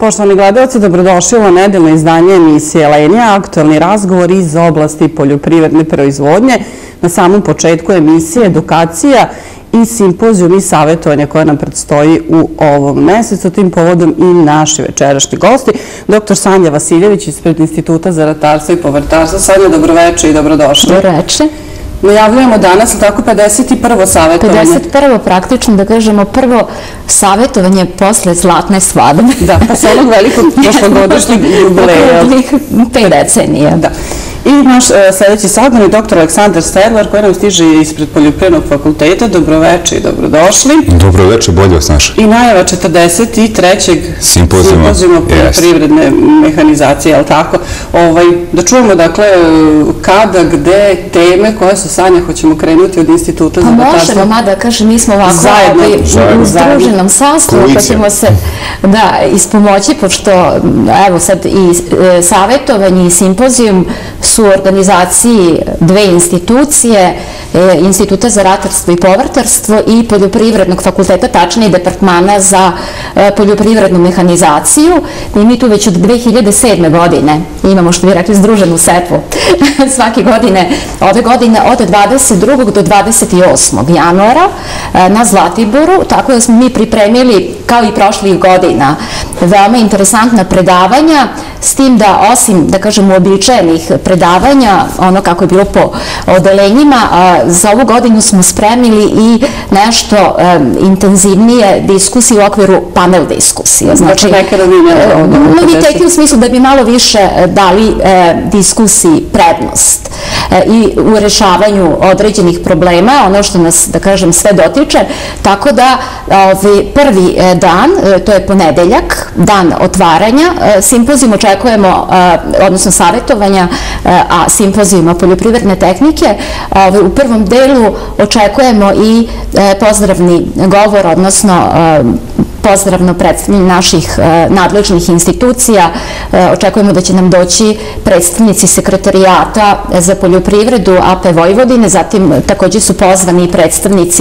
Poštovani gledalci, dobrodošli u nedeljno izdanje emisije Lenija, aktualni razgovor iz oblasti poljoprivredne proizvodnje. Na samom početku emisije edukacija i simpozijum i savjetovanje koje nam predstoji u ovom mesecu. Tim povodom i naši večerašnji gosti, dr. Sanja Vasiljević ispred Instituta za ratarstvo i povrtarstvo. Sanja, dobroveče i dobrodošli. Dobroveče. Najavljujemo danas, tako 51. savjetovanje. 51. praktično, da kažemo, prvo savjetovanje posle zlatne svadbe. Da, posle onog velikog prošlogodišnjeg jubileja. 5 decenija. Da. I naš sljedeći sagovornik, dr. Aleksandar Stedlar, koji nam stiže ispred Poljoprivrednog fakulteta. Dobroveče i dobrodošli. Dobroveče, bolje vas našli. I najava 43. simpozijuma poljoprivredne mehanizacije, je li tako? Da čujemo, dakle, kada, gde, teme, koje su, Sanja, hoćemo krenuti od Instituta za ratarstvo? Možemo, mada, kažem, mi smo ovako u združenom sastavu, pa ćemo se ispomoći, pošto, evo sad, i savjetovanje i simpozijum su u organizaciji dve institucije, Instituta za ratarstvo i povrtarstvo i Poljoprivrednog fakulteta, tačnije Departmana za poljoprivrednu mehanizaciju. I mi tu već od 2007. godine imamo, što bi rekli, združenu setvu svake godine, ove godine od 22. do 28. januara na Zlatiboru, tako da smo mi pripremili, kao i prošlih godina, veoma interesantna predavanja, s tim da osim, da kažem, uobičajenih predavanja, ono kako je bilo po odelenjima, za ovu godinu smo spremili i nešto intenzivnije diskusije u okviru panel diskusije. Znači, neke noviteti u smislu da bi malo više dali diskusiji prednost i u rešavanju određenih problema, ono što nas, da kažem, sve dotiče. Tako da prvi dan, to je ponedeljak, dan otvaranja, simpozijum očekujemo, odnosno savjetovanja, a simpozijuma poljoprivredne tehnike. U prvom delu očekujemo i pozdravni govor, odnosno pozdravno predstavljanje naših nadležnih institucija. Očekujemo da će nam doći predstavnici sekretarijata za poljoprivredu AP Vojvodine, zatim također su pozvani i predstavnici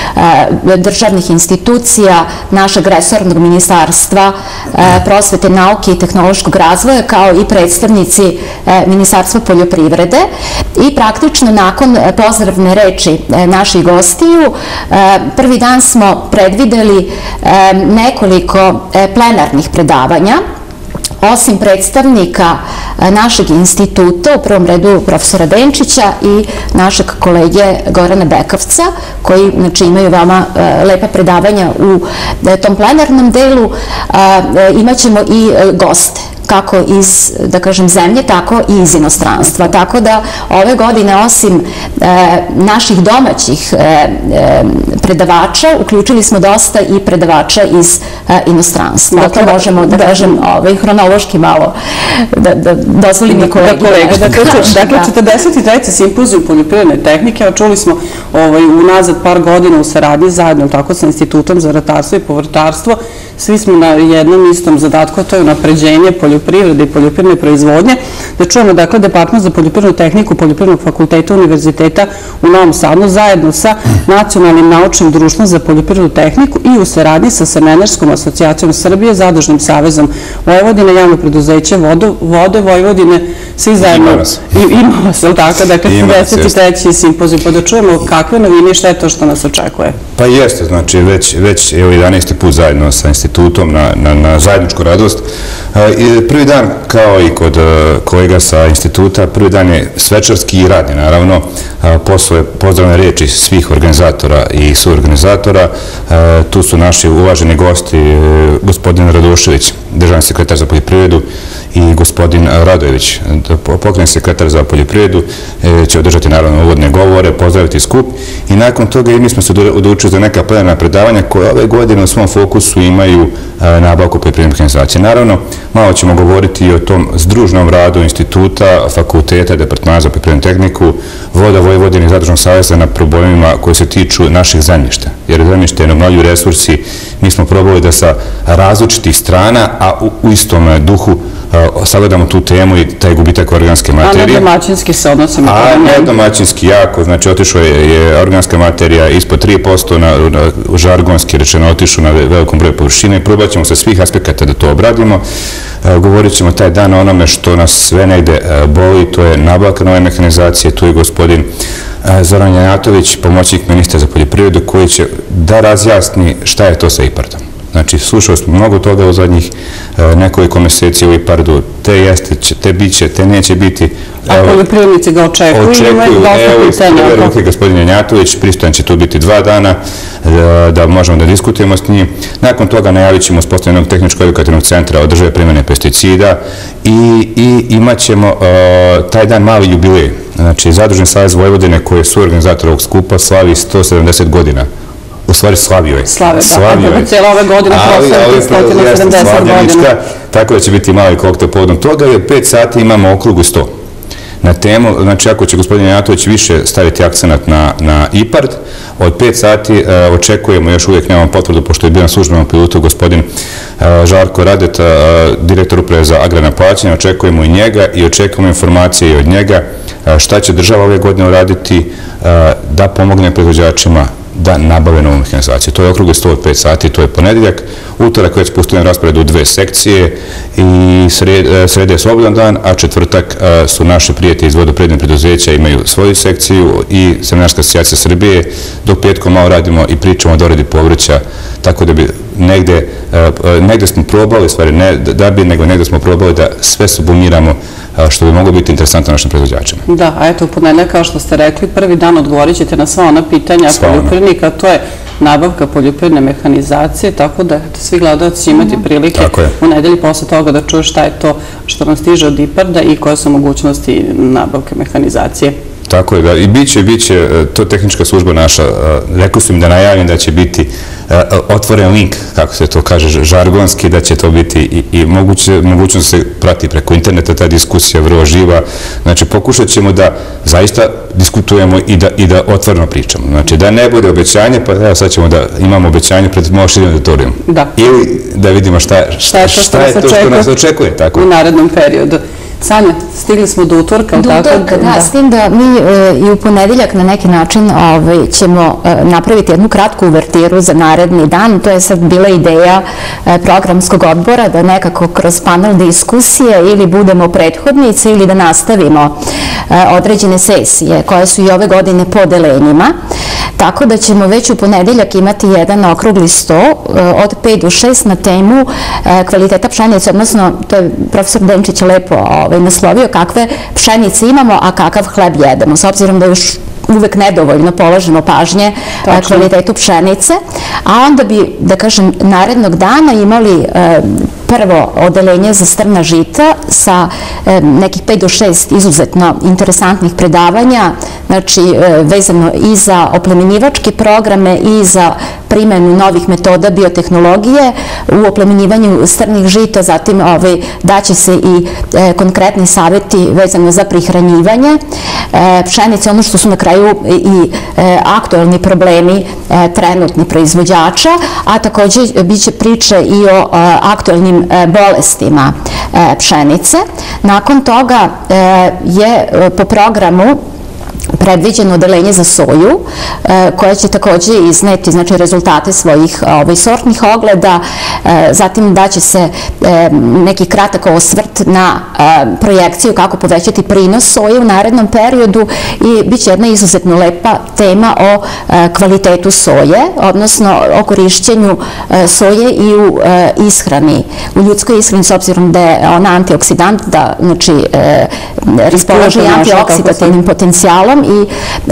državnih institucija, našeg resornog ministarstva prosvete, nauke i tehnološkog razvoja, kao i predstavnici Ministarstva poljoprivrede. I praktično nakon pozdravne reči naših gostiju, prvi dan smo predvideli nekoliko plenarnih predavanja. Osim predstavnika našeg instituta, u prvom redu profesora Denčića i našeg kolege Gorana Bekavca, koji imaju veoma lepa predavanja u tom plenarnom delu, imat ćemo i goste, kako iz, da kažem, zemlje, tako i iz inostranstva. Tako da ove godine, osim naših domaćih predavača, uključili smo dosta i predavača iz inostranstva. Dakle, možemo, da kažem, hronološki malo da dozvolim i kolegi. Dakle, 43. simpozijum poljoprivredne tehnike, čuli smo unazad par godina u saradnji zajedno, tako, sa Institutom za ratarstvo i povrtarstvo. Svi smo na jednom istom zadatku, a to je unapređenje poljoprivrede i poljoprivredne proizvodnje. Da čujemo, dakle, Departman za poljoprivrednu tehniku Poljoprivrednog fakulteta Univerziteta u Novom Sadu zajedno sa Nacionalnim naučnim društvom za poljoprivrednu tehniku i u saradnji sa Semenarskom asocijacijom Srbije, Zadružnim savezom Vojvodine, javno preduzeće Vode Vojvodine, svi zajedno. Imamo vas, je li tako? Dakle, 43. simpozijum. Pa da čujemo kakve novine i šta je to što nas očekuje? Pa jeste, znači, već 11. put zajedno sa institutom na zajedničku radost. Prvi dan, kao i kod kolega sa instituta, prvi dan je svečarski i radni, naravno, posle pozdravne reči svih organizatora i suorganizatora. Tu su naši uvaženi gosti, gospodin Radošević, državni sekretar za poljoprivredu, i gospodin Radojević, pokrajinski sekretar za poljoprivredu, će održati, naravno, uvodne govore, pozdraviti skup, i nakon toga i mi smo se odlučili za neka plenarna predavanja koje ove godine u svom fokusu imaju nabavku poljoprivredne mehanizacije. Naravno, malo ćemo govoriti i o tom združnom radu instituta, fakulteta, Departmana za poljoprivrednu tehniku, Voda Vojvodine i Zadružnog saveza na problemima koji se tiču naših zemljišta. Jer zemljište je obnovljivi resursi, mi smo probali da sa različitih strana, a u istom duhu, sagledamo tu temu i taj gubitak organske materije. A nedomaćinski se odnosimo? A nedomaćinski jako, znači otišao je organska materija ispod 3%, žargonski rečeno otišao na velikom broju površine i probat ćemo sa svih aspekata da to obradimo. Govorit ćemo taj dan o onome što nas sve negde boli, to je nabavka nove mehanizacije, tu je gospodin Zoran Janjatović, pomoćnik ministra za poljoprivredu, koji će da razjasni šta je to sa IPARD-om. Znači, slušali smo mnogo toga u zadnjih nekoliko meseci u IPARD-u, te jeste, te biće, te neće biti. A poljoprivrednici ga očekuju? Evo, iz prve ruke gospodin Janjatović, pristojan će tu biti 2 dana, da možemo da diskutujemo s njim. Nakon toga najavit ćemo uspostavljenog tehničko-edukativnog centra održave primjene pesticida i imat ćemo taj dan mali jubilej. Znači, Zadružni savez Vojvodine, koji je suorganizator ovog skupa, slavi 170 godina. U stvari slavio je. Slavio je. Cijela ove godine proslaviti 170 godina. Tako da će biti mali koktel povodom toga i od 5 sati imamo okrugli sto. Na temu, znači ako će gospodin Janjatović više staviti akcenat na IPARD, od 5 sati očekujemo, još uvijek nemamo potvrdu, pošto je bio na službenom pilotu gospodin Žarko Radet, direktor uprave za agrarna plaćanja, očekujemo i njega i očekujemo informacije i od njega šta će država ove godine uraditi da pomogne proizvođačima da nabave novu mehanizaciju. To je okrugli sto od 5 sati, to je ponedeljak. Utorak već postoji raspored u 2 sekcije i sreda je slobodan dan, a četvrtak su naše prijatelji iz vodoprivrednih preduzeća, imaju svoju sekciju i Semenarska asocijacija Srbije, dok petkom malo radimo i pričamo o doradi povrća, tako da bi negde smo probali, stvari ne da bi, nego negde smo probali da sve sublimiramo što bi moglo biti interesantno našim proizvođačima. Da, a eto u ponedeljak, kao što ste rekli, prvi dan odgovorit ćete na sva ona pitanja poljoprivrednika, to je nabavka poljoprivredne mehanizacije, tako da svi gledalci će imati prilike u nedelji posle toga da čuju šta je to što nam stiže od IPARD-a i koje su mogućnosti nabavke mehanizacije. Tako je, da. I biće, to tehnička služba naša, rekao sam im da najavim da će biti otvoren link, kako se to kaže, žargonski, da će to biti i mogućnost se prati preko interneta, ta diskusija vrlo živa. Znači, pokušat ćemo da zaista diskutujemo i da otvoreno pričamo. Znači, da ne bude obećanje, pa evo sad ćemo da imamo obećanje pred malo širim auditorijom. Ili da vidimo šta je to što nas očekuje. U narednom periodu. Sanja, stigli smo do utorka. Do utorka, da, s tim da mi i u ponedeljak na neki način ćemo napraviti jednu kratku uvertiru za naredni dan. To je sad bila ideja programskog odbora da nekako kroz panel diskusije ili budemo prethodnici ili da nastavimo određene sesije koje su i ove godine po odelenjima. Tako da ćemo već u ponedeljak imati jedan okrugli sto od 5 do 6 na temu kvaliteta pšenice, odnosno to je profesor Denčić lepo naslovio kakve pšenice imamo, a kakav hleb jedemo, s obzirom da još uvek nedovoljno položimo pažnje kvalitetu pšenice, a onda bi, da kažem, narednog dana imali prvo odelenje za strna žita sa nekih 5 do 6 izuzetno interesantnih predavanja, znači vezano i za oplemenjivačke programe i za primjenu novih metoda biotehnologije u oplemenjivanju strnih žita, zatim daće se i konkretni savjeti vezano za prihranjivanje pšenice, ono što su na kraju i aktualni problemi trenutni proizvođača, a također bit će priče i o aktualnim bolestima pšenice. Nakon toga je po programu predviđeno odelenje za soju, koje će također izneti rezultate svojih sortnih ogleda, zatim daće se neki kratak osvrt na projekciju kako povećati prinos soje u narednom periodu i bit će jedna izuzetno lepa tema o kvalitetu soje, odnosno o korišćenju soje i u ishrani, u ljudskoj ishrani, s obzirom da je ona antioksidant, da raspolaže i antioksidativnim potencijalom i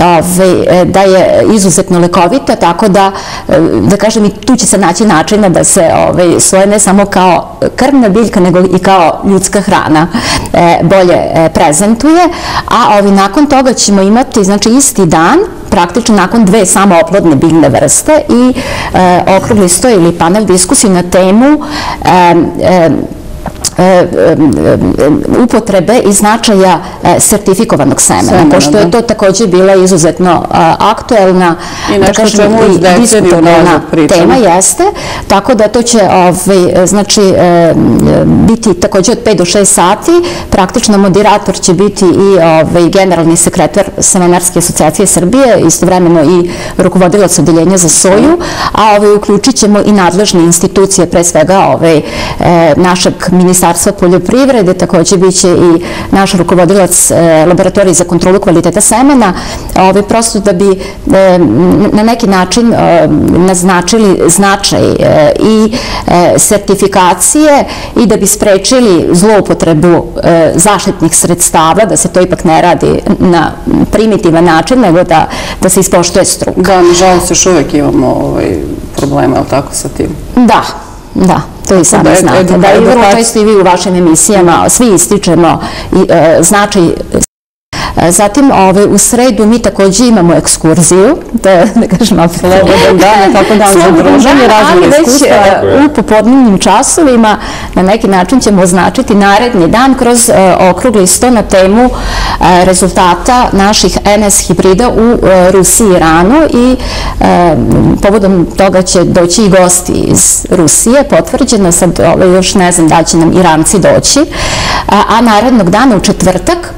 da je izuzetno lekovita, tako da kažem, i tu će se naći načina da se soja ne samo kao krvna biljka, nego i kao ljudska hrana bolje prezentuje, a nakon toga ćemo imati, znači, isti dan, praktično nakon 2 samooplodne biljne vrste i okrugli sto ili panel diskusiju na temu upotrebe i značaja sertifikovanog semena, pošto je to također bila izuzetno aktuelna i diskutabilna tema, jeste, tako da to će biti također od 5 do 6 sati, praktično moderator će biti i generalni sekretar Semenarske asocijacije Srbije, istovremeno i rukovodilac odeljenja za soju, a uključit ćemo i nadležne institucije, pre svega našeg Ministarstva poljoprivrede, također bit će i naš rukovodilac laboratorije za kontrolu kvaliteta semena, prosto da bi na neki način naznačili značaj i sertifikacije i da bi sprečili zloupotrebu zaštitnih sredstava, da se to ipak ne radi na primitivan način, nego da se ispoštuje struka. Da, nažalost još uvek imamo problema, ali tako sa tim? Da, to i sami znate. Da, i vrlo često i vi u vašim emisijama svi ističemo značaj. Zatim, u sredu mi također imamo ekskurziju, da kažemo, slobodan dan, tako dan za druženje, razne iskustva. U popodnevnim časovima na neki način ćemo označiti naredni dan kroz okrugli sto na temu rezultata naših NS hibrida u Rusiji i Iranu i povodom toga će doći i gosti iz Rusije, potvrđeno, sad još ne znam da će nam Iranci doći, a narednog dana u četvrtak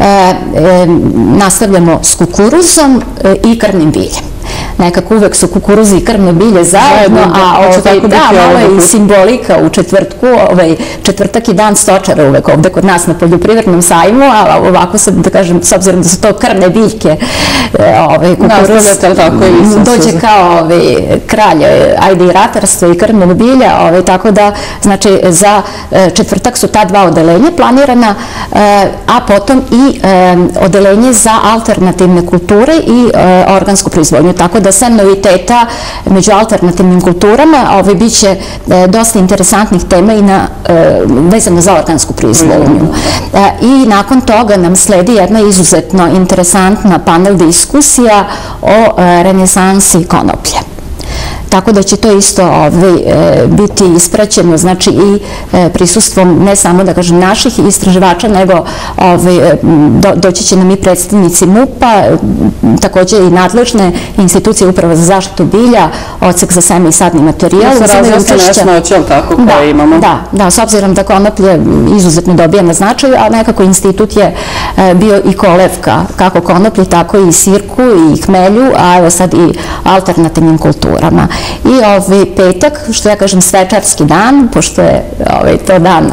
nastavljamo s kukuruzom i krvnim biljem. Nekako uvek su kukuruzi i krvno bilje zajedno, a malo je i simbolika u četvrtku. Četvrtak je dan stočara uvek ovde kod nas na poljoprivrednom sajmu, a ovako sad da kažem, s obzirom da su to krvne biljke, kukuruz dođe kao kralj i ratarstva i krvnog bilja, tako da, znači, za četvrtak su ta dva odelenja planirana, a potom i odelenje za alternativne kulture i organsku proizvodnju, tako da sem noviteta među alternativnim kulturama bit će dosta interesantnih tema i vezano za organsku proizvodnju. I nakon toga nam sledi jedna izuzetno interesantna panel diskusija o renesansi konoplje. Tako da će to isto biti ispraćeno, znači i prisustvom ne samo, da kažem, naših istraživača, nego doći će nam i predstavnici MUP-a, također i nadležne institucije Uprava za zaštitu bilja, Odsek za seme i sadni materijal. Sa različite nesnoće, ali tako, koje imamo? Da, s obzirom da konoplje izuzetno dobija na značaju, a nekako institut je bio i kolevka, kako konoplje, tako i sirku i hmelju, a evo sad i alternativnim kulturama. I petak, što ja kažem svečarski dan, pošto je to dan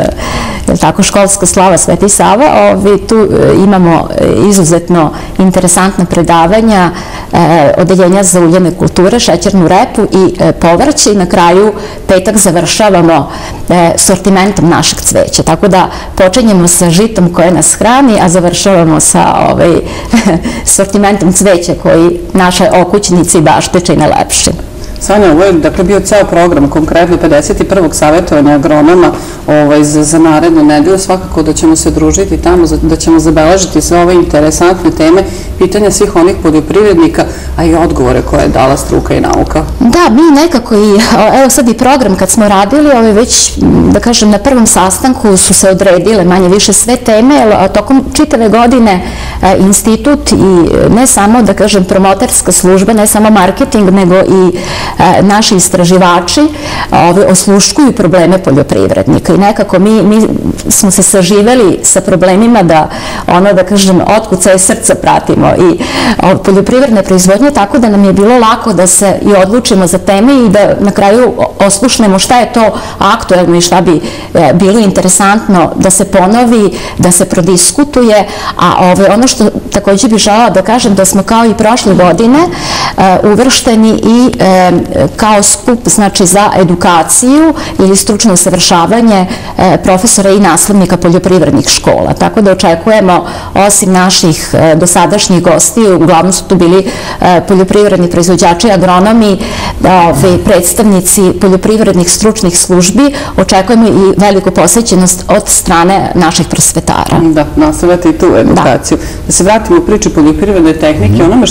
školska slava Sveti Sava, tu imamo izuzetno interesantna predavanja odeljenja za uljane kulture, šećernu repu i povrće i na kraju petak završavamo sortimentom našeg cveća. Tako da počinjemo sa žitom koje nas hrani, a završavamo sa sortimentom cveća koji naše okućnici baštiče i najlepši. Sanja, ovo je dakle bio ceo program, konkretno 51. savjetovanja agronoma za narednu nedelju. Svakako da ćemo se družiti tamo, da ćemo zabeležiti sve ove interesantne teme, pitanja svih onih poljoprivrednika, a i odgovore koje je dala struka i nauka. Da, mi nekako i, evo sad i program kad smo radili, već, da kažem, na prvom sastanku su se odredile manje više sve teme, a tokom čitave godine institut i ne samo, da kažem, promoterska služba, ne samo marketing, nego i naši istraživači osluškuju probleme poljoprivrednika i nekako mi smo se saživeli sa problemima da kažem, otkucaje srca pratimo i poljoprivredne proizvodnje, tako da nam je bilo lako da se i odlučimo za teme i da na kraju oslušnemo šta je to aktuelno i šta bi bilo interesantno da se ponovi, da se prodiskutuje, a ono što također bih želela da kažem da smo kao i prošle godine uvršteni i kao skup, znači, za edukaciju ili stručno usavršavanje profesora i naslednika poljoprivrednih škola. Tako da očekujemo, osim naših dosadašnjih gostiju, uglavnom su tu bili poljoprivredni proizvođači, agronomi, predstavnici poljoprivrednih stručnih službi, očekujemo i veliku posvećenost od strane naših prosvetara. Da, nastavljate i tu edukaciju. Da se vratimo u priči poljoprivredne tehnike, onome što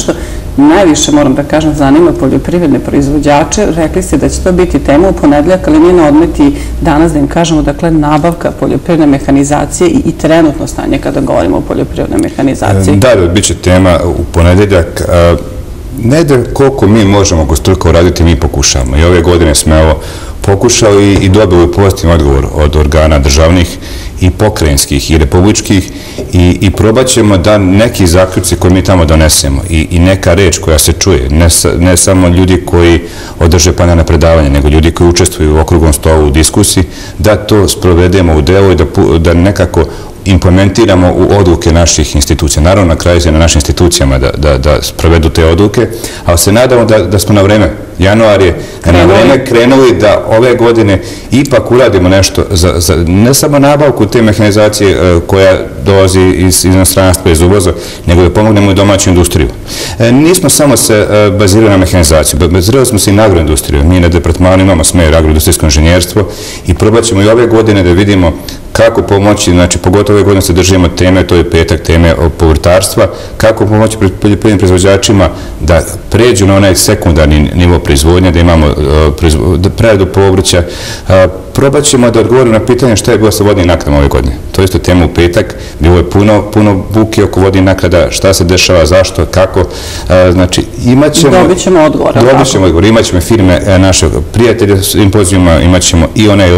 najviše, moram da kažem, zanima poljoprivredne proizvođače. Rekli ste da će to biti tema u ponedeljak, ali nije na odmet i danas da im kažemo, dakle, nabavka poljoprivredne mehanizacije i trenutno stanje kada govorimo o poljoprivrednoj mehanizaciji. Da, bit će tema u ponedeljak. Ne da koliko mi možemo ko struka uraditi, mi pokušavamo. I ove godine smo evo pokušali i dobili pozitivan odgovor od organa državnih i pokrajinskih i republičkih i probat ćemo da neki zaključci koje mi tamo donesemo i neka reč koja se čuje, ne samo ljudi koji održe panelna predavanja, nego ljudi koji učestvuju u okruglom stolu u diskusiji, da to sprovedemo u delo i da nekako implementiramo u odluke naših institucija. Naravno, na kraju je na našim institucijama da sprovedu te odluke, ali se nadamo da smo na vreme. Januar je na vreme krenuli da ove godine ipak uradimo nešto za ne samo nabavku te mehanizacije koja dolazi iz inostranstva, iz uvoza, nego da pomognemo i domaću industriju. Nismo samo se bazirali na mehanizaciju, bazirali smo se i na agroindustriju. Mi na departmanu imamo smer agroindustrijsko inženjerstvo i probat ćemo i ove godine da vidimo kako pomoći, znači pogotovo ove godine se držimo teme, to je petak, teme povrtarstva, kako pomoći poljoprivrednim proizvođačima da pređu na onaj sekundarni nivo proizvodnje, da imamo preradu povrća. Probat ćemo da odgovorimo na pitanje šta je bilo sa vodnim naknadama ove godine. To je isto tema u petak, bilo je puno buke oko vodnih naknada, šta se dešava, zašto, kako. Znači, imat ćemo... Dobit ćemo odgovor. Dobit ćemo odgovor, imat ćemo firme našeg prijatelja simpozijuma, imat ćemo i onaj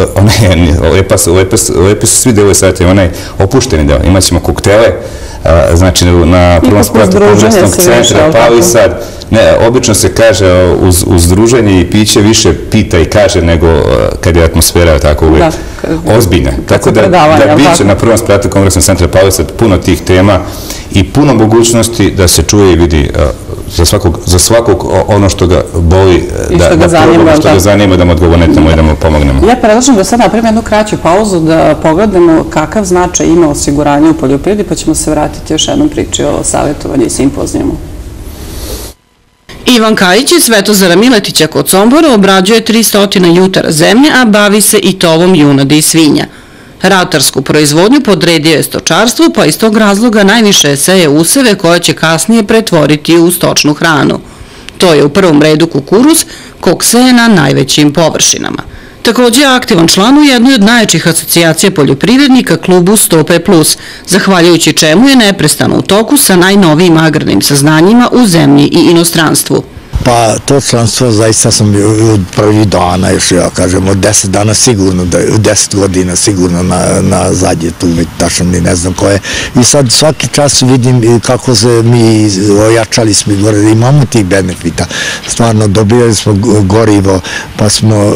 lepe su svi delovi savjeta, onaj opušteni deo, imat ćemo koktele, znači na prvom spratu kongresnog centra, pa ali sad, obično se kaže uz druženje i piće više pita i kaže nego kad je atmosfera tako uvijek ozbiljna. Tako da bit će na prvom spratu kongresnog centra Pavlica puno tih tema i puno mogućnosti da se čuje i vidi za svakog ono što ga boli, da probamo, što ga zanima, da mu odgovornemo i da mu pomognemo. Ja predlažem da sad napravimo jednu kraću pauzu, da pogledamo kakav značaj ima osiguranje u poljoprivredi, pa ćemo se vratiti još jednom priči o savjetovanju i simpozijumu. Ivan Kajić iz Svetozara Miletića kod Sombora obrađuje 300 jutara zemlje, a bavi se i tovom junadi i svinja. Ratarsku proizvodnju podredio je stočarstvu, pa iz tog razloga najviše seje useve koje će kasnije pretvoriti u stočnu hranu. To je u prvom redu kukuruz, kog seje na najvećim površinama. Također je aktivan član u jednoj od najjačih asocijacija poljoprivrednika, klubu Stope Plus, zahvaljujući čemu je neprestano u toku sa najnovijim agrarnim saznanjima u zemlji i inostranstvu. Pa to članstvo zaista sam od prvih dana, još ja kažem, od 10 dana sigurno, 10 godina sigurno na zadnje, tu već tačno ni ne znam ko je. I sad svaki čas vidim kako se mi ojačali smo, imamo tih benefita. Stvarno, dobijali smo gorivo, pa smo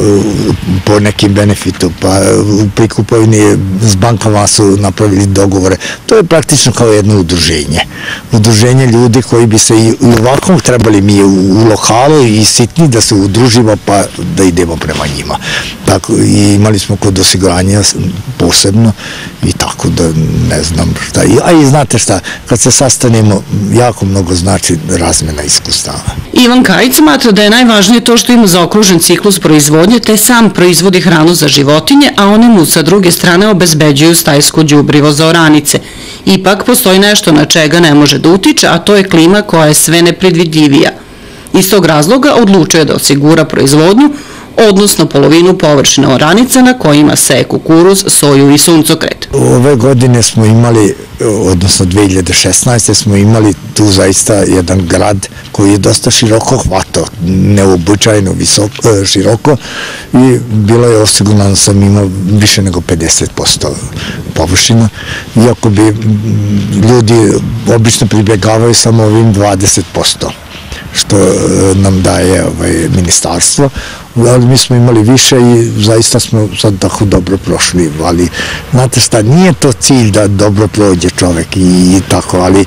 po nekim benefitu, pa u prikupovini s bankama su napravili dogovore. To je praktično kao jedno udruženje. Udruženje ljudi koji bi se i ovako trebali mi u lokalu i sitni da se udružimo pa da idemo prema njima. Tako, i imali smo kod osiguranja posebno i tako da ne znam šta. A i znate šta, kad se sastanemo, jako mnogo znači razmena iskustava. Ivan Kajić smatra da je najvažnije to što ima zaokružen ciklus proizvodnje, te sam proizvodi hranu za životinje, a one mu sa druge strane obezbeđuju stajsko đubrivo za oranice. Ipak postoji nešto na čega ne može da utiče, a to je klima koja je sve nepredvidljivija. Iz tog razloga odlučuje da osigura proizvodnju, odnosno polovinu površina oranica na kojima seje kukuruz, soju i suncokret. Ove godine smo imali, odnosno 2016. smo imali tu zaista jedan grad koji je dosta široko hvatao, neobičajno široko i bilo je osigurano da sam imao više nego 50% površina, iako bi ljudi obično pribjegavaju samo ovim 20%. Što nam daje ministarstvo, ali mi smo imali više i zaista smo sad tako dobro prošli, ali znate šta, nije to cilj da dobro prođe čovek i tako, ali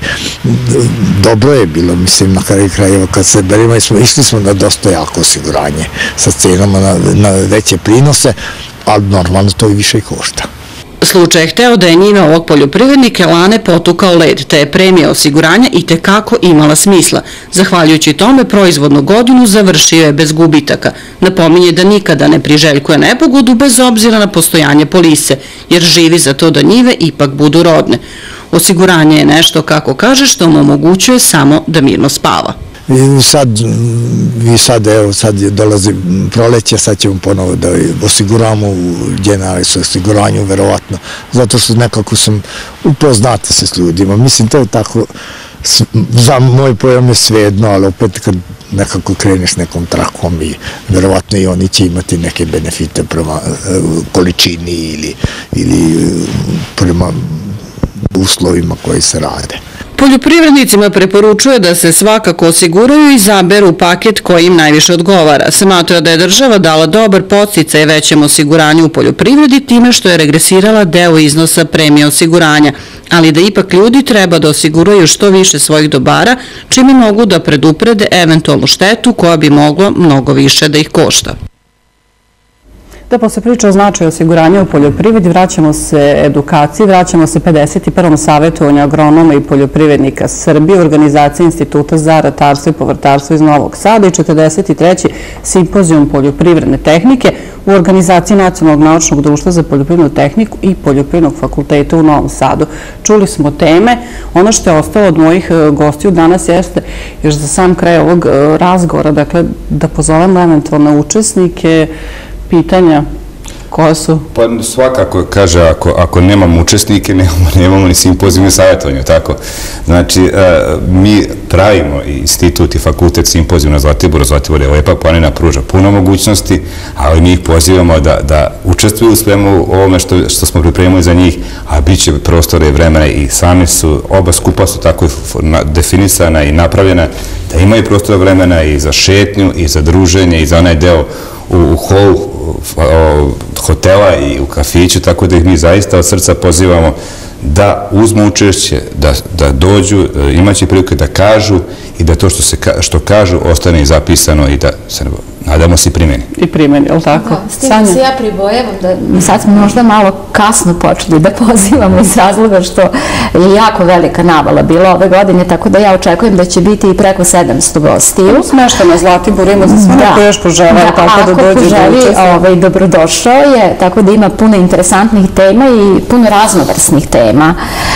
dobro je bilo, mislim, na kraju krajeva kad se berimo, išli smo na dosta jako osiguranje sa cenama na veće prinose, ali normalno to i više i košta. Slučaj je hteo da je njime ovog poljoprivrednika lane potukao led, te je premija osiguranja i tekako imala smisla. Zahvaljujući tome, proizvodnu godinu završio je bez gubitaka. Napominje da nikada ne priželjkuje nepogodu bez obzira na postojanje polise, jer živi za to da njive ipak budu rodne. Osiguranje je nešto, kako kaže, što mu omogućuje samo da mirno spava. I sad dolazi proleće, sad ćemo ponovo da osiguramo u Generali osiguranju, verovatno, zato što nekako sam upoznata se s ljudima. Mislim, to je tako, za moj pojam je svejedno, ali opet kad nekako kreneš nekom trakom i verovatno i oni će imati neke benefite prema količini ili prema uslovima koji se rade. Poljoprivrednicima preporučuje da se svakako osiguraju i izaberu paket koji im najviše odgovara. Smatra da je država dala dobar podsticaj većem osiguranju u poljoprivredi time što je regresirala deo iznosa premije osiguranja, ali da ipak ljudi treba da osiguraju što više svojih dobara, čime mogu da preduprede eventualnu štetu koja bi mogla mnogo više da ih košta. Da posle priče o značaju osiguranja u poljoprivredi, vraćamo se edukaciji, vraćamo se 51. savjetovanju agronoma i poljoprivrednika Srbije, organizacije Instituta za ratarstvo i povrtarstvo iz Novog Sada i 43. simpozijum poljoprivredne tehnike u organizaciji Nacionalnog naučnog društva za poljoprivrednu tehniku i Poljoprivrednog fakulteta u Novom Sadu. Čuli smo teme. Ono što je ostalo od mojih gostiju danas jeste još za sam kraj ovog razgovora, dakle, da pozovemo eventualne učesnike, pitanja koja su? Pa svakako, kaže, ako nemamo učesnike, nemamo ni simpozijum i savjetovanje, tako? Znači, mi pravimo institut i fakultet simpozijum na Zlatiboru. Zlatibor je lepa planina, pruža puno mogućnosti, ali mi ih pozivamo da učestvuju u svemu ovome što smo pripremili za njih, a bit će prostora i vremena i sami su, oba skupa su tako definisana i napravljena, da imaju prostora vremena i za šetnju, i za druženje, i za onaj deo u holu hotela i u kafiću, tako da ih mi zaista od srca pozivamo da uzmu učešće, da dođu, imaće prilike da kažu i da to što kažu ostane i zapisano i da se nadamo se i primeni. I primeni, je li tako? S tim da se ja pribojevam da sad smo možda malo kasno počeli da pozivamo iz razloga što je jako velika navala bila ove godine, tako da ja očekujem da će biti i preko 700 gostiju. Smešta na Zlatiboru ima za sve neko još poželao, tako da dođe do učesnika. Dobrodošao je, tako da ima puno interesantnih tema i puno raznovrsnih tema.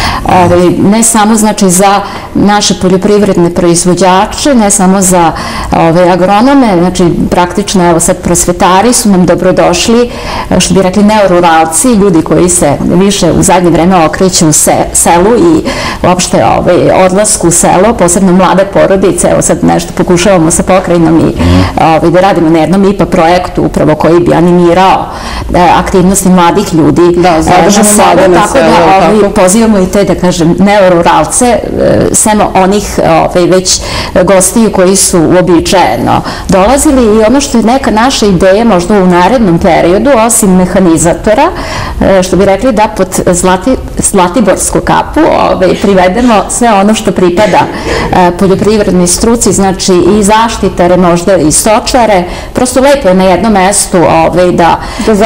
Ne samo znači za naše poljoprivredne proizvođače, ne samo za agronome, znači praktično evo sad prosvetari su nam dobrodošli, što bi rekli neoruralci, ljudi koji se više u zadnje vreme okreću u selu i uopšte odlasku u selo, posebno mlade porodice, evo sad nešto pokušavamo sa pokrajinom i da radimo na jednom IPA projektu upravo koji bi animirao aktivnosti mladih ljudi. Da, zadržamo mlade na selu. Tako da pozivamo i te, da kažem, neoruralce, samo onih već gostiju koji su uobičajeno dolazili i ono što je neka naša ideja možda u narednom periodu, osim mehanizatora, što bi rekli da pod zlatiborsku kapu privedemo sve ono što pripada poljoprivrednoj struci, znači i zaštitare, možda i stočare, prosto lepo je na jednom mestu da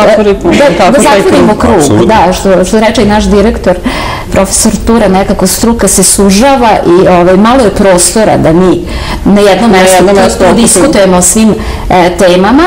zatvorimo krug, da, što reče i naš direktor, profesor Tura, nekako struka se sužava i malo je prostora da mi na jednom mestu diskutujemo o svim temama,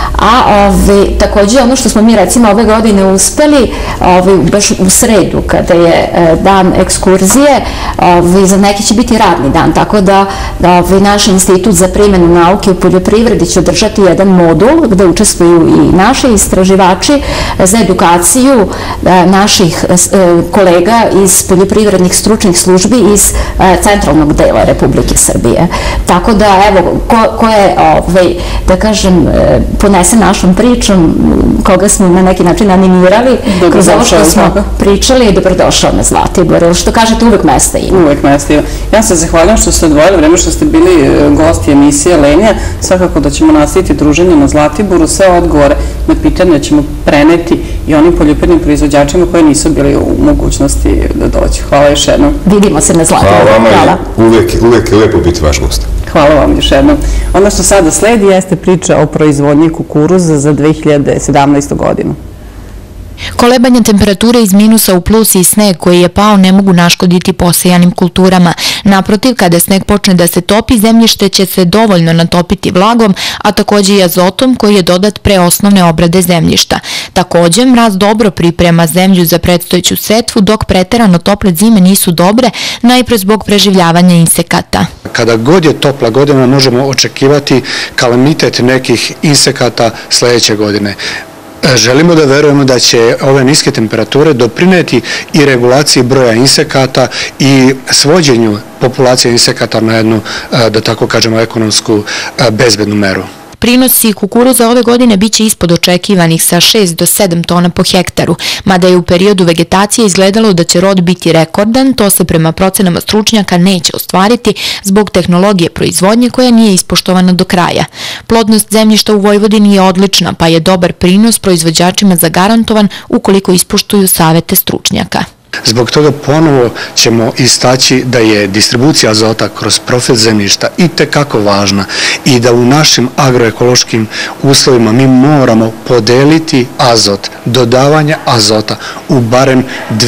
a takođe ono što smo mi recimo ove godine uspeli, baš u sredu kada je dan ekskurzije, za neki će biti radni dan, tako da naš institut za primjenu nauke u poljoprivredi će održati jedan modul gde učestvuju i naši istraživači za edukaciju naših kolega iz poljoprivrednih stručnih službi iz centralnog dela Republike Srbije. Tako da, evo, ko je, da kažem, ponese našom pričom, koga smo na neki način animirali, kroz ovo što smo pričali, je dobrodošao na Zlatibor. Što kažete, uvek mesta ima. Uvek mesta ima. Ja se zahvaljam što ste odvojili vreme, što ste bili gosti emisije Lenja. Svakako da ćemo nastaviti druženje na Zlatiboru. Sve odgovore na pitanje ćemo preneti i onim poljoprivrednim proizvođačima koji nisu bili u mogućnosti da dođu. Hvala još jednom. Vidimo se na Zlatiboru. Hvala vama i uvek je lepo biti vaš gost. Hvala vam još jednom. Ono što sada sledi jeste priča o proizvodnji kukuruza za 2017. godinu. Kolebanje temperature iz minusa u plus i sneg koji je pao ne mogu naškoditi posejanim kulturama. Naprotiv, kada sneg počne da se topi, zemljište će se dovoljno natopiti vlagom, a takođe i azotom koji je dodat pre osnovne obrade zemljišta. Takođe, mraz dobro priprema zemlju za predstojeću setvu, dok preterano tople zime nisu dobre, najpre zbog preživljavanja insekata. Kada god je topla godina, možemo očekivati kalamitet nekih insekata sledeće godine. Želimo da verujemo da će ove niske temperature doprineti i regulaciji broja insekata i svođenju populacije insekata na jednu, da tako kažemo, ekonomsku bezbednu meru. Prinosi kukuruza ove godine biće ispod očekivanih sa 6 do 7 tona po hektaru, mada je u periodu vegetacije izgledalo da će rod biti rekordan, to se prema procenama stručnjaka neće ostvariti zbog tehnologije proizvodnje koja nije ispoštovana do kraja. Plodnost zemljišta u Vojvodini je odlična, pa je dobar prinos proizvođačima zagarantovan ukoliko ispoštuju savete stručnjaka. Zbog toga ponovo ćemo istaći da je distribucija azota kroz profil zemljišta i tekako važna i da u našim agroekološkim uslovima mi moramo podeliti azot, dodavanje azota u barem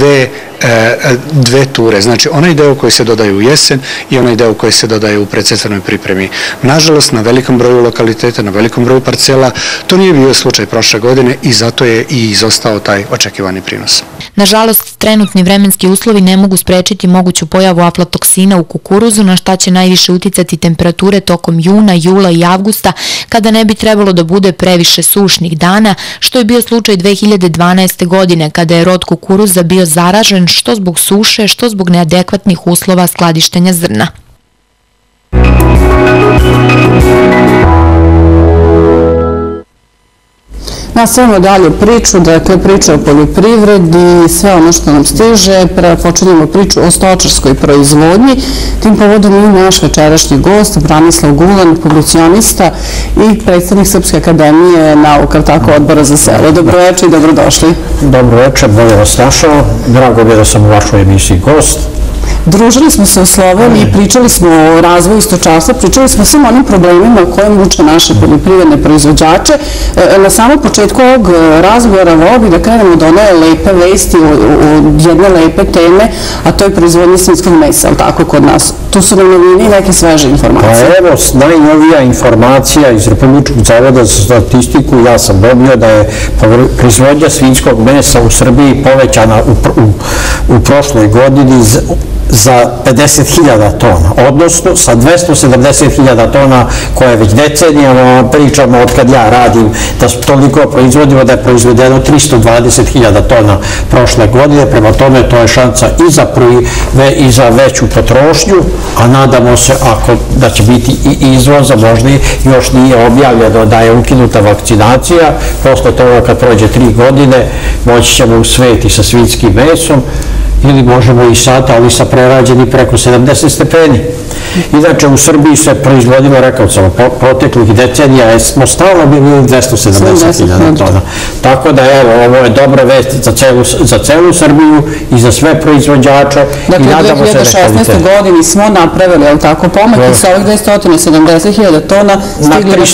dve ture. Znači, onaj deo koji se dodaje u jesen i onaj deo koji se dodaje u predsetvenoj pripremi. Nažalost, na velikom broju lokaliteta, na velikom broju parcela, to nije bio slučaj prošle godine i zato je i izostao taj očekivani prinos. Nažalost, trenutni vremenski uslovi ne mogu sprečiti moguću pojavu aflatoksina u kukuruzu, na šta će najviše uticati temperature tokom juna, jula i avgusta, kada ne bi trebalo da bude previše sušnih dana, što je bio slučaj 2012. godine, kada je rod kukuruza bio zaražen što zbog suše, što zbog neadekvatnih uslova skladištenja zrna. Nastavljamo dalje priču, dakle priča o poljoprivredi, sve ono što nam stiže, počinjemo priču o stočarskoj proizvodnji. Tim povodom i naš večerašnji gost, Branislav Gulan, publicionista i predstavnik Srpske akademije nauka, tako, Odbora za selo. Dobroveče i dobrodošli. Dobroveče, bolje vas našao. Drago mi je da sam u vašoj emisiji gost. Družili smo se u Sloveniji, pričali smo o razvoju stočarstva, pričali smo o svim onim problemima koje muče naše poljoprivredne proizvođače. Na samom početku ovog razgovora volio bih da krenemo od one lepe vesti, od jedne lepe teme, a to je proizvodnja svinjskog mesa, ali tako kod nas. Tu su nam novine i neke sveže informacije. Pa evo, najnovija informacija iz Republičkog zavoda za statistiku, ja sam dobio da je proizvodnja svinjskog mesa u Srbiji povećana u prošloj godini za 50.000 tona, odnosno sa 270.000 tona koje već decenijama pričamo od kad ja radim, da toliko proizvodimo da je proizvedeno 320.000 tona prošle godine, prema tome to je šansa i za veću potrošnju, a nadamo se da će biti i izvoza, možda još nije objavljeno da je ukinuta vakcinacija, posle toga kad prođe 3 godine moći ćemo u svet i sa svinjskim mesom, ili možemo i sad, ali sa prerađeni preko 70 stepeni. Inače, u Srbiji se proizvodilo, rekao sam, proteklih decenija, smo stalno bili 270.000 tona. Tako da, evo, ovo je dobra vest za celu Srbiju i za sve proizvođače. Dakle, u 2016. godini smo napravili, ali tako, pomak i sa ovih 270.000 tona stigli na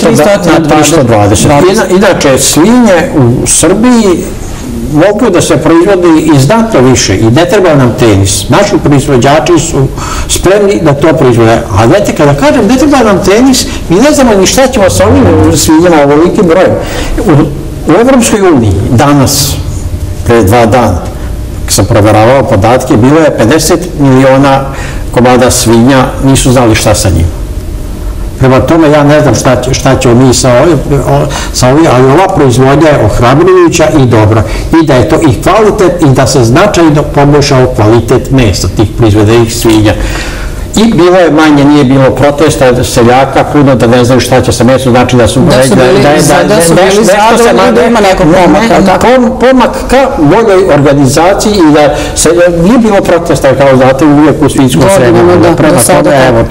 320. Inače, svinje u Srbiji mogu da se proizvodi i znatno više i ne treba nam tenis. Naši proizvođači su spremni da to proizvode. A znate, kada kažem ne treba nam tenis, mi ne znamo ni šta ćemo sa ovim svinjama ovolikim brojem. U Evropskoj uniji danas, pre 2 dana, kad sam proveravao podatke, bilo je 50 miliona komada svinja, nisu znali šta sa njima. Prema tome, ja ne znam šta ćemo mi sa ovim, ali ova proizvodnja je ohrabrujuća i dobra. I da je to i kvalitet i da se značajno poboljšao kvalitet mesa tih proizvedenih svinja. I bilo je manje, nije bilo protesta seljaka, puno da ne znaju šta će sa mesom, znači da su bili zadovoljni da ima nekog pomaka. Pomak ka boljoj organizaciji i da nije bilo protesta, kao znate, uvijek u svinjskom sremu. Prema tome, evo,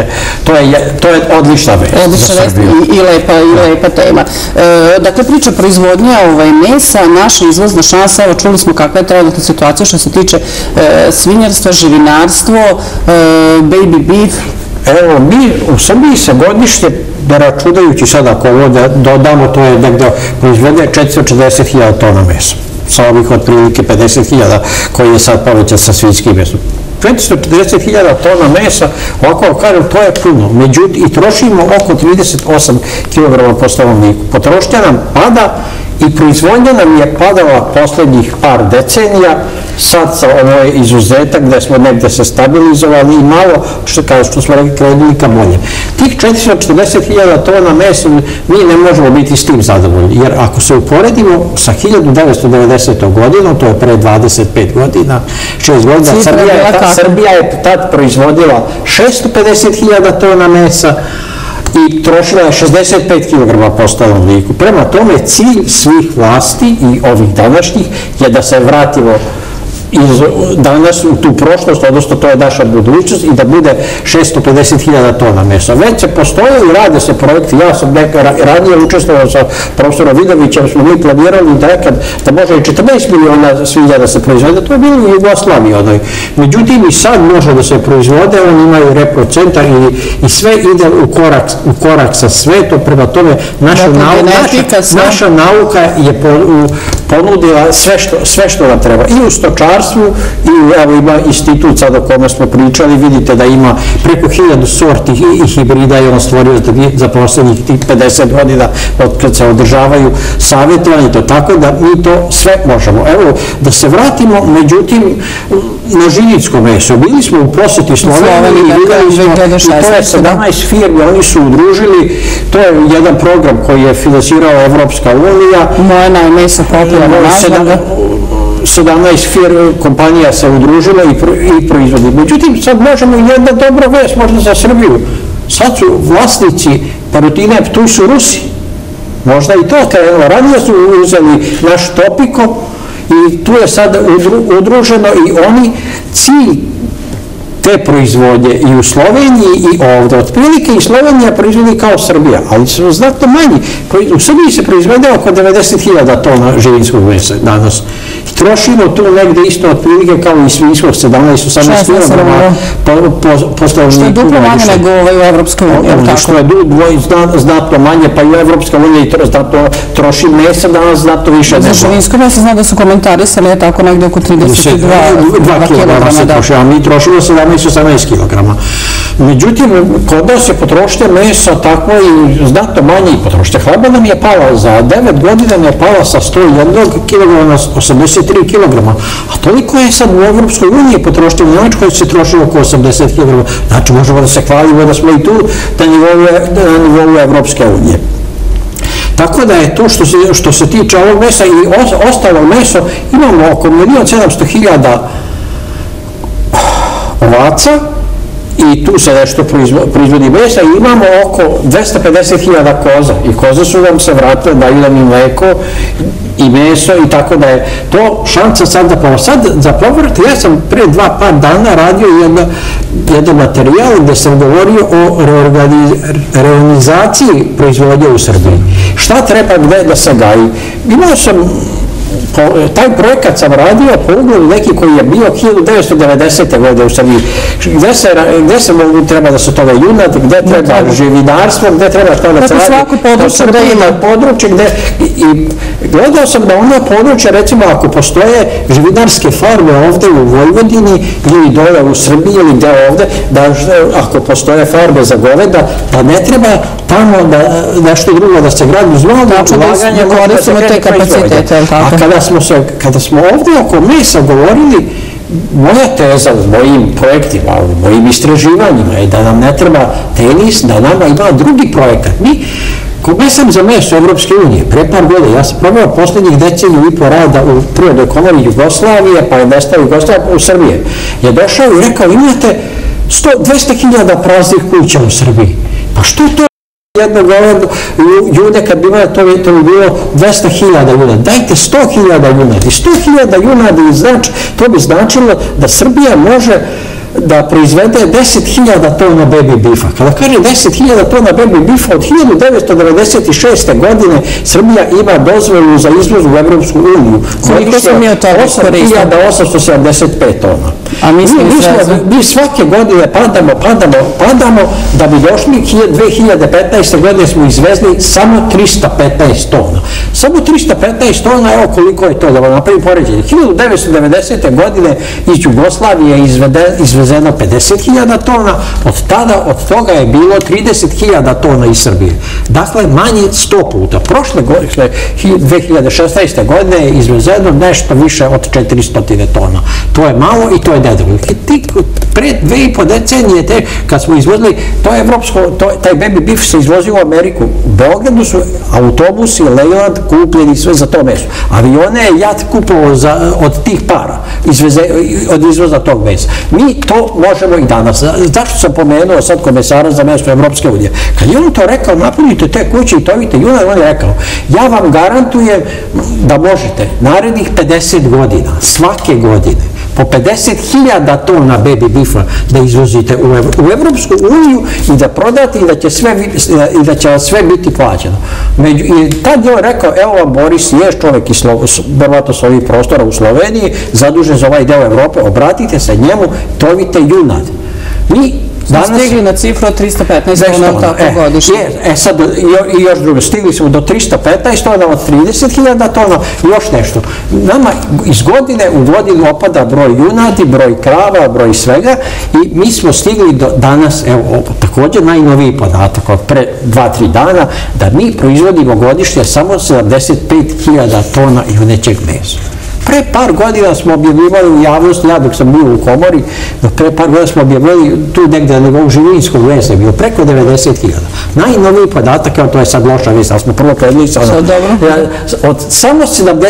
to je odlična vest za Srbiju. I lepa tema. Dakle, priča proizvodnja mesa, naša izvozna šansa, evo, čuli smo kakva je trenutna situacija što se tiče svinjarstva, živinarstvo, baby beef. Evo, mi u Srbiji se godišnje, ne računajući sad ako ovo dodamo, to je negde proizvodnja 440.000 tona mesa. sa ovih otprilike 50.000 koji je sad povećan sa svinjskim mesom. 440.000 tona mesa, ovako kažem, to je puno, međutim, i trošimo oko 38 kg po stanovniku. Potrošnja nam pada i proizvodnja nam je padala poslednjih par decenija, sad sa ovo izuzetak gde smo negde se stabilizovali i malo, kao što smo rekli, krenuli ka bolje. Tih 440.000 tona mesa mi ne možemo biti s tim zadovoljni, jer ako se uporedimo sa 1990. godinom, to je pre 25 godina, 6 godina, Srbija je tad proizvodila 650.000 tona mesa i trošila je 65 kg po stanovniku. Prema tome, cilj svih vlasti i ovih današnjih je da se vratimo danas u tu prošlost, odnosno to je naša budućnost i da bude 650.000 tona mesa. Već se postoje i rade se projekti. Ja sam ranije učestvovao sa profesorom Vidovićem, smo mi planirali da može i 14 miliona svinja da se proizvede, to je bilo u Jugoslaviji onoj. Međutim, i sad može da se proizvode, oni imaju reprocentar i sve ide u korak sa svetom, prema tome naša nauka je ponudila sve što nam treba. I u stočarstvu, i evo ima institut sad o kome smo pričali, vidite da ima preko 1000 sorti i hibrida i on stvorio za poslednjih 50 godina od kad se održavaju savjetovanje, tako da mi to sve možemo. Evo, da se vratimo, međutim, na živinsko meso. Bili smo u poseti Sloveniji i videli smo, i to je 17 firmi, oni su udružili, to je jedan program koji je finansirala Evropska unija. Moje najmeso popularno nazva. 17 kompanija se udružila i proizvodi. Međutim, sad možemo i jedna dobra vest, možda za Srbiju. Sad su vlasnici Perutnine Ptuj su Rusi. Možda i to krenulo. Ranije su uzeli naš Topiko i tu je sad udruženo i oni cilj te proizvodnje i u Sloveniji i ovde. Otprilike i Slovenija proizvodi kao Srbija, ali su znatno manji. U Srbiji se proizvede oko 90.000 tona živinskog mesa danas. I trošimo tu negde isto otprilike kao i svinjskog 17-18 kilograma po stanovniku. Što je duplo manje nego u Evropskoj uniji. Što je znatno manje, pa i Evropska unija i znatno troši mesa, danas znatno više. Za živinsko meso znam da su komentarisali tako negde oko 32 kilograma. se troši, a mi trošimo 17-18 kilograma. Međutim, kod nas je potrošnja mesa takva i znatno manje i potrošnja hleba nam je pala. Za 9 godina nam je pala sa 101 kilograma na 83 kilograma. A toliko je sad u Evropskoj uniji potrošnja, u Njemačkoj se troši oko 80 kilograma. Znači, možemo da se hvalimo da smo i tu na nivou Evropske unije. Tako da je to što se tiče ovog mesa i ostalo meso, imamo oko 1.700.000 ovaca i tu se nešto proizvodi mesa i imamo oko 250.000 koza i koze su nam se vratile, daju nam i mleko i meso i tako da je to šansa sad da povrati. Sad za povrati, ja sam pre par dana radio jedan materijal gde sam govorio o reorganizaciji proizvodnje u Srbiji. Šta treba gde da se gaji? Imao sam taj projekat sam radio po ugledu neki koji je bio 1990. godine u Srbiji. Gde se treba da se toga junat, gde treba živinarstvo, gde treba što da se radi. Svako područje gde ima područje gde i gledao sam da ono područje, recimo ako postoje živinarske farme ovde u Vojvodini ili dole u Srbiji ili gde ovde, da ako postoje farme za goveda, da ne treba tamo nešto drugo da se gradi uz malo ulaganje. Koristimo te kapacitete, a kada smo ovde oko mesa govorili, moja teza u mojim projektima, u mojim istraživanjima je da nam ne treba tenis, da nama ima drugi projekat. Mi, kome sam za meso Evropske unije, pre par godina, ja sam probao poslednjih deceniju i po rada u Prirodnoj komori Jugoslavije, pa je nestao Jugoslavije u Srbije, je došao i rekao, imate 200.000 praznih kuća u Srbiji. Pa što to? Jedno govorno ljude, kad bi imali, to bi bilo 200.000 junadi. Dajte 100.000 junadi. 100.000 junadi, to bi značilo da Srbija može da proizvede 10.000 tona baby bifa. Kada kažem 10.000 tona baby bifa, od 1996. godine Srbija ima dozvolu za izvoz u Evropsku uniju. Koliko smo mi od toga koristili? 875 tona. A mi svake godine padamo, da bi došli 2015. godine smo izvezli samo 315 tona. Samo 315 tona, evo koliko je to, da vam napravim poređenje. 1990. godine iz Jugoslavije je izvezeno 50.000 tona, od toga je bilo 30.000 tona iz Srbije. Dakle, manje 100 puta. Prošle godine, 2016. godine je izvezeno nešto više od 400 tona. To je malo i to je nedavno. Pre 2,5 decenije, kad smo izvozili, to je evropsko, taj baby beef se izvozio u Ameriku. U Beogradu su autobusi, Leland kupljeni sve za to meso. Avione je JAT kupovao od tih para, od izvoza tog mesa. Mi to možemo i danas. Zašto sam pomenuo sad komesara za meso Evropske unije? Kad je on to rekao, napunite te kuće i tovite junar, on je rekao, ja vam garantujem da možete narednih 50 godina, svake godine, po 50.000 tona baby bifa da izvozite u Evropsku uniju i da prodate i da će sve biti plaćeno. I tad je on rekao, evo vam Boris, ješ čovek verovatno s ovih prostora u Sloveniji, zadužen za ovaj deo Evrope, obratite se njemu, tovite junad. Smo stigli na cifru od 315 tona tako godišnje. Sad i još drugo, stigli smo do 315 tona, od 30.000 tona, još nešto. Nama iz godine u godinu opada broj junadi, broj krava, broj svega i mi smo stigli do danas, evo također najnoviji podatak od pre 2-3 dana, da mi proizvodimo godišnje samo 75.000 tona junećeg mesa. Pre par godina smo objavljivali u javnosti, ja dok sam bio u komori, pre par godina smo objavljivali tu negde na nivou živinskog mesa, je bilo preko 90.000. Najnoviji podatak, evo to je sad loša vest, ali smo prvo predili od samo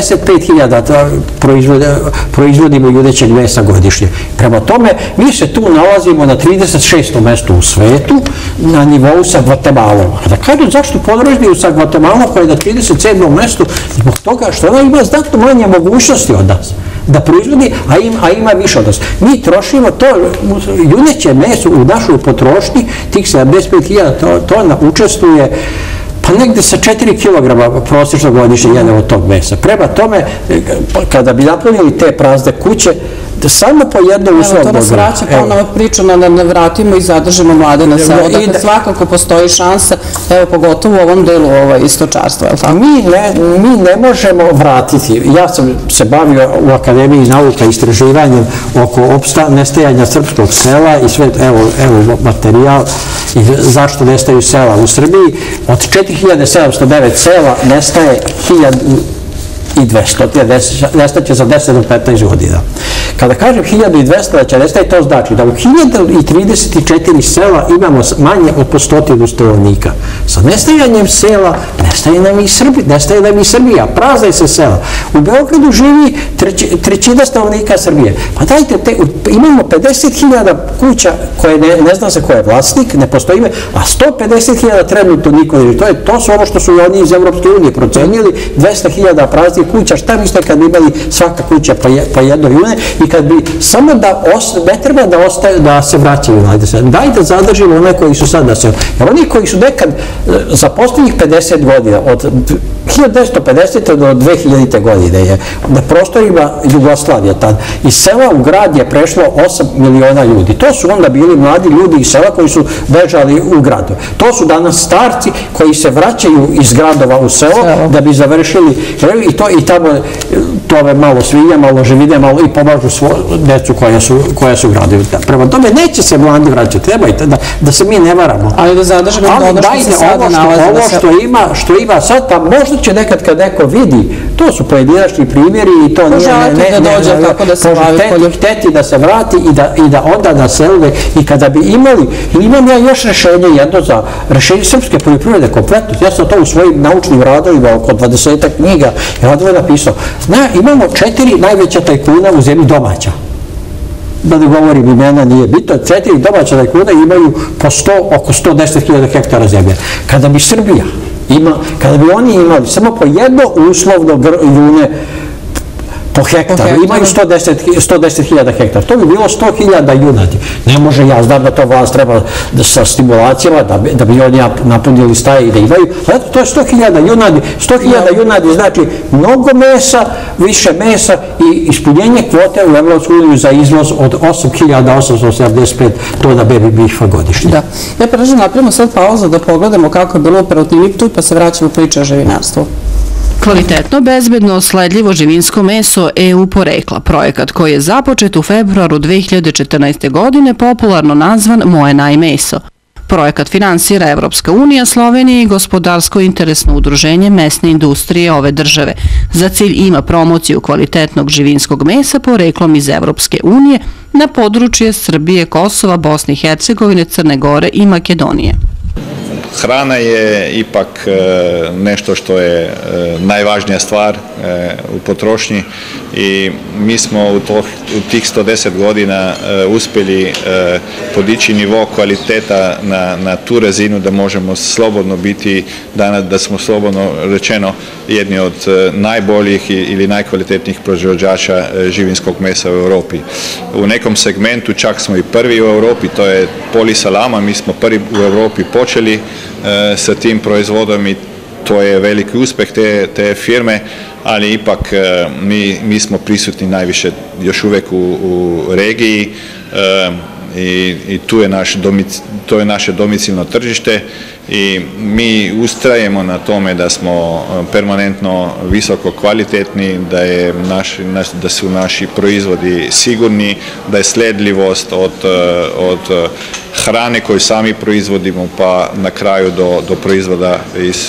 75.000 proizvodimo junećeg mesa godišnje. Prema tome, mi se tu nalazimo na 36. mestu u svetu, na nivou sa Gvatemalom. A da kažem zašto podređuju sa Gvatemalom koja je na 37. mestu, zbog toga što ona ima znatno manje mogućnosti od nas da proizvodi, a ima više od nas. Mi trošimo to juneće meso u našoj potrošnji, tih 75.000 tona učestvuje pa negde sa 4 kg prosječno godišnje jede od tog mesa. Prema tome, kada bi napunili te prazne kuće, samo po jednom uslovu. To nas vraća kao na priču da vratimo i zadržimo mlade na selo. Dakle, svakako postoji šansa, evo pogotovo u ovom delu stočarstva. Mi ne možemo vratiti. Ja sam se bavio u Akademiji nauka istraživanjem oko nestajanja srpskog sela i sve, evo materijal i zašto nestaju sela u Srbiji. Od 4709 sela nestaje 1200, nestaće za 10 do 15 godina. Kada kažem 1200 da će nestaje, to znači da u 1034 sela imamo manje od po 100 stanovnika. Sa nestajanjem sela nestaje nam i Srbija, prazna se sela. U Beogradu živi trećina stanovnika Srbije. Pa dajte, imamo 50.000 kuća koje ne zna se ko je vlasnik, ne postoji, a 150.000 trenutno niko ne živi. To su ono što su oni iz Evropske unije procenili, 200.000 praznih kuća, šta mislite kad bi imali svaka kuća pa jedno june i kad bi samo da ne treba da se vraćaju mlade selo. Daj da zadržimo one koji su sad na selu. Jer oni koji su nekad za poslednjih 50 godina, od 1950. do 2000. godine je na prostorima Jugoslavije tad. Iz sela u grad je prešlo 8 miliona ljudi. To su onda bili mladi ljudi iz sela koji su bežali u gradu. To su danas starci koji se vraćaju iz gradova u selo da bi završili i tamo tove malo svinja, malo živine, malo i pomažu decu koja su gradovi. Prema tome, neće se mladi vraćati, trebajte da se mi ne varamo. Ali da zadržimo ono što se sada nalazi. Ovo što ima sad, pa možda će nekad kad neko vidi, to su pojedinačni primjeri i to nije hteti da se vrati i da onda naseluje i kada bi imali, imam ja još rešenje jedno za rešenje srpske poljoprivrede kompletno, ja sam to u svojim naučnim radovima oko 20 knjiga radove napisao. Imamo 4 najveća tajkuna u zemlji domaća. Da ne govorim imena, nije bitno. 4 domaća tajkuna imaju oko 110.000 hektara zemlje. Kada bi Srbija kada bi oni imali samo po jedno uslovno june po hektaru, imaju 110.000 hektara. To bi bilo 100.000 junadi. Ne može, ja znam da to vlast treba sa stimulacijama, da bi oni napunili staje i da imaju. To je 100.000 junadi. 100.000 junadi znači mnogo mesa, više mesa i ispunjenje kvote u Evropsku uniju za izvoz od 8.875 tona baby beefa godišnje. Da. Ja predlažem napravimo sad pauzu da pogledamo kako je bilo u Perutnini Ptuj, pa se vraćamo priče o živinarstvu. Kvalitetno, bezbedno, sledljivo živinsko meso EU porekla, projekat koji je započet u februaru 2014. godine, popularno nazvan Moje najmeso. Projekat finansira Evropska unija, Slovenija i Gospodarsko interesno udruženje mesne industrije ove države. Za cilj ima promociju kvalitetnog živinskog mesa poreklom iz Evropske unije na područje Srbije, Kosova, Bosne i Hercegovine, Crne Gore i Makedonije. Hrana je ipak nešto što je najvažnija stvar u potrošnji i mi smo u tih 110 godina uspjeli podići nivo kvaliteta na tu razinu da možemo slobodno biti, da smo slobodno rečeno jedni od najboljih ili najkvalitetnijih proizvođača živinskog mesa u Europi. U nekom segmentu čak smo i prvi u Europi, to je Poli salama, mi smo prvi u Europi počeli sa tim proizvodom i to je veliki uspeh te firme, ali ipak mi smo prisutni najviše još uvijek u regiji i to je naše domicilno tržište i mi ustrajemo na tome da smo permanentno visoko kvalitetni, da su naši proizvodi sigurni, da je sledljivost od hrane koju sami proizvodimo pa na kraju do proizvoda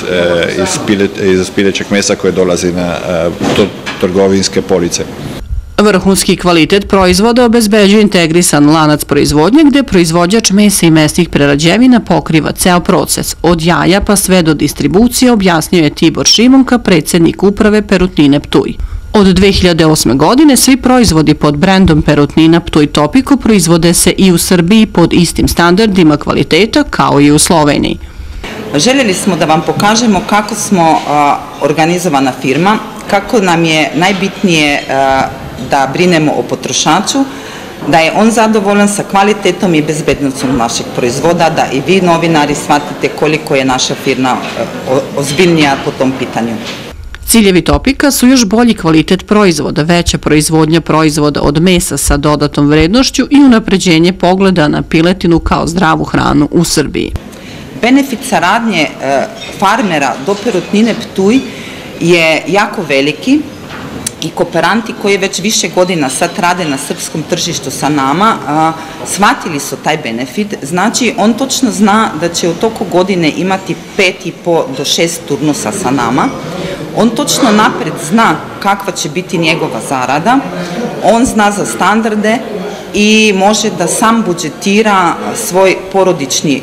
iz pilećeg mesa koje dolazi na trgovinske police. Vrhunski kvalitet proizvoda obezbeđuje integrisan lanac proizvodnje gdje proizvođač mesa i mesnih prerađevina pokriva ceo proces, od jaja pa sve do distribucije, objasnio je Tibor Šimunka, predsjednik uprave Perutnine Ptuj. Od 2008. godine svi proizvodi pod brendom Perutnina Ptuj Topiko proizvode se i u Srbiji pod istim standardima kvaliteta kao i u Sloveniji. Željeli smo da vam pokažemo kako smo organizovana firma, kako nam je najbitnije da brinemo o potrošaču, da je on zadovoljan sa kvalitetom i bezbednostom našeg proizvoda, da i vi novinari shvatite koliko je naša firma ozbiljnija po tom pitanju. Ciljevi Topika su još bolji kvalitet proizvoda, veća proizvodnja proizvoda od mesa sa dodatom vrednošću i unapređenje pogleda na piletinu kao zdravu hranu u Srbiji. Benefit saradnje farmera do Perutnine Ptuj je jako veliki i kooperanti koji već više godina sad rade na srpskom tržištu sa nama, shvatili su taj benefit. Znači, on točno zna da će u toku godine imati 5,5 do 6 turnusa sa nama. On točno napred zna kakva će biti njegova zarada, on zna za standarde i može da sam budžetira svoj porodični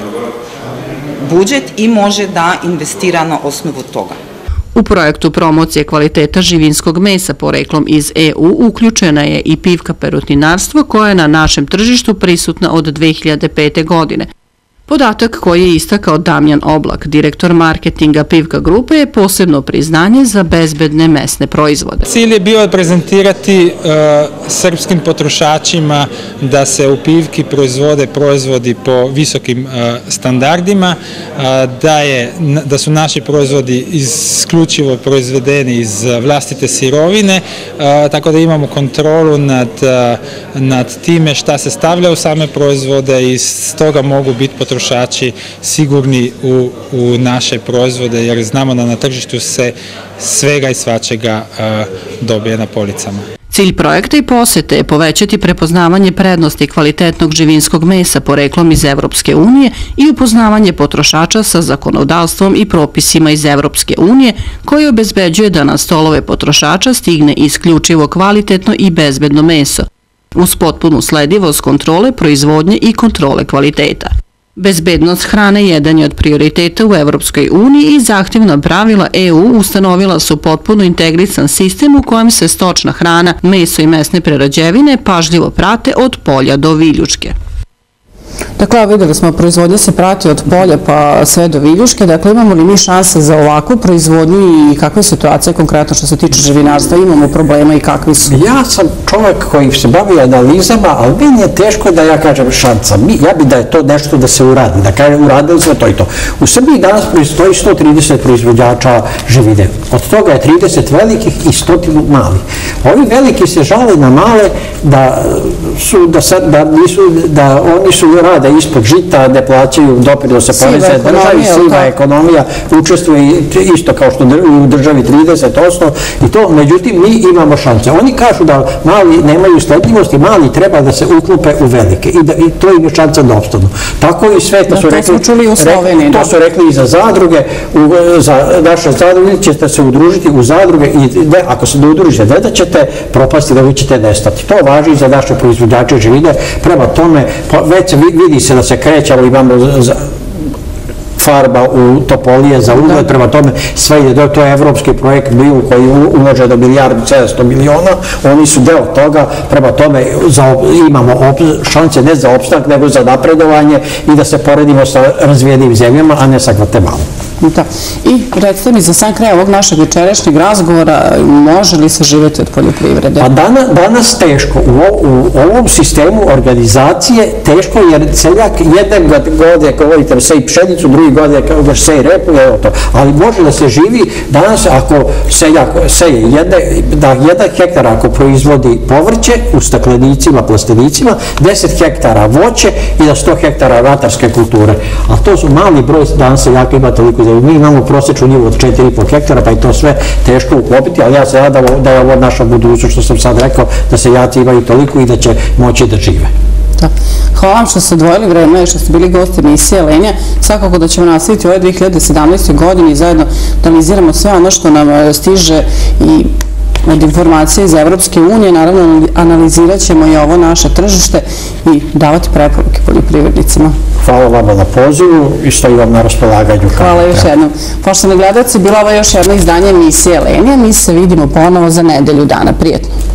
budžet i može da investira na osnovu toga. U projektu promocije kvaliteta živinskog mesa poreklom iz EU uključena je i pivka perutninarstvo koja je na našem tržištu prisutna od 2005. godine. Podatak koji je istakao Damjan Oblak, direktor marketinga Pivka grupe, je posebno priznanje za bezbedne mesne proizvode. Cilj je bio prezentirati srpskim potrošačima da se u Pivki proizvode proizvodi po visokim standardima, da su naši proizvodi isključivo proizvedeni iz vlastite sirovine, tako da imamo kontrolu nad time šta se stavlja u same proizvode i stoga mogu biti potrošači sigurni u naše proizvode, jer znamo da na tržištu se svega i svačega dobije na policama. Cilj projekta i posete je povećati prepoznavanje prednosti kvalitetnog živinskog mesa poreklom iz Evropske unije i upoznavanje potrošača sa zakonodavstvom i propisima iz Evropske unije koji obezbeđuje da na stolove potrošača stigne isključivo kvalitetno i bezbedno meso, uz potpunu sledivost kontrole, proizvodnje i kontrole kvaliteta. Bezbednost hrane jedan je od prioriteta u Evropskoj uniji i zahtjevna pravila EU ustanovila su potpuno integrisan sistem u kojem se stočna hrana, meso i mesne prerađevine pažljivo prate od polja do viljuške. Dakle, videli smo, proizvodnja se prati od polja pa sve do viljuške, dakle imamo li mi šanse za ovakvu proizvodnju i kakva je situacija konkretno što se tiče živinarstva, imamo problema i kakvi su? Ja sam čovjek koji se bavi analizama, ali meni je teško da ja kažem šansa. Ja bi da je to nešto da se uradi, da kažem uradili smo to i to. U Srbiji danas stoji 130 proizvođača živine, od toga je 30 velikih i 100 malih. Ovi veliki se žale na male da oni su rade ispod žita, ne plaćaju doprinose poreze državi, siva ekonomija učestvuje isto kao što u državi 30% i to, međutim, mi imamo šanse. Oni kažu da mali nemaju sledljivosti, mali treba da se uklope u velike i to im je šansa da opstanu. Tako i sve, to su rekli i za zadruge, za naše zadruge ćete se udružiti u zadruge i ako se ne udružite, ne da ćete propasti, da vi ćete nestati. To važi i za naše proizvođače živine. Prema tome, već vidi se da se krećamo, imamo farba u Topolije za ugled, prema tome sve ide, to je evropski projekt bio koji ulože do 1,7 milijardi, oni su deo toga, prema tome imamo šanse ne za opstanak, nego za napredovanje i da se poredimo sa razvijenim zemljama, a ne sa Gvatemalom. I recite mi za sam kraj ovog našeg večerašnjeg razgovora, može li se živjeti od poljoprivrede? Pa danas teško. U ovom sistemu organizacije teško, jer seljak jedne godine, kao volite, seji pšenicu, drugi godine kao seji repu, evo to. Ali može da se živi danas ako seljak seje jedan hektar ako proizvodi povrće u staklenicima, plastenicima, 10 hektara voće i da 100 hektara ratarske kulture. A to su mali broj, danas seljaka ima toliko. Mi imamo prosječnu njivu od 4,5 hektara, pa je to sve teško uklopiti, ali ja se nadam da je ovo naša budućnost, što sam sad rekao, da seljaci imaju toliko i da će moći da žive. Hvala vam što ste odvojili vreme i što ste bili gosti emisije Lenja. Svakako da ćemo nastaviti u ovoj 2017. godini i zajedno da analiziramo sve ono što nam stiže i od informacije iz Evropske unije. Naravno, analizirat ćemo i ovo naše tržište i davati preporuke poljoprivrednicima. Hvala vama na pozivu i stojim vam na raspolaganju. Hvala još jednom. Poštovani gledalci, bila ovo još jedno izdanje emisije Lenja. Mi se vidimo ponovo za nedelju dana. Prijetno.